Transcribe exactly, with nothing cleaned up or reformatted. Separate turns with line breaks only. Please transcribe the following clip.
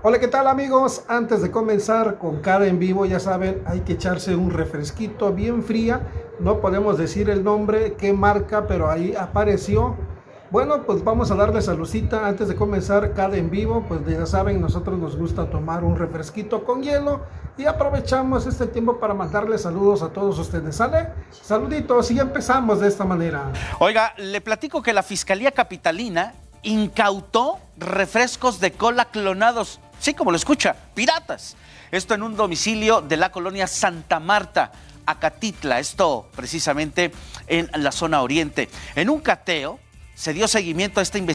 Hola, ¿qué tal amigos? Antes de comenzar con cada en vivo, ya saben, hay que echarse un refresquito bien fría. No podemos decir el nombre, qué marca, pero ahí apareció. Bueno, pues vamos a darle saludcita antes de comenzar cada en vivo. Pues ya saben, nosotros nos gusta tomar un refresquito con hielo y aprovechamos este tiempo para mandarle saludos a todos ustedes. ¿Sale? Saluditos y empezamos de esta manera.
Oiga, le platico que la Fiscalía Capitalina incautó refrescos de cola clonados. Sí, como lo escucha, piratas. Esto en un domicilio de la colonia Santa Marta, Acatitla, esto precisamente en la zona oriente. En un cateo se dio seguimiento a esta investigación